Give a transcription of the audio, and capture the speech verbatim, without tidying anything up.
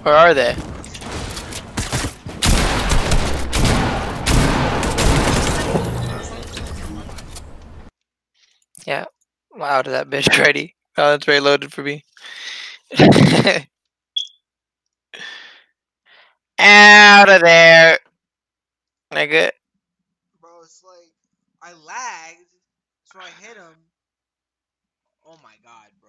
Where are they? Yeah. Wow, did that bitch ready? Oh, that's very loaded for me. Out of there, nigga. Bro, it's like I lagged, so I hit him. Oh my god,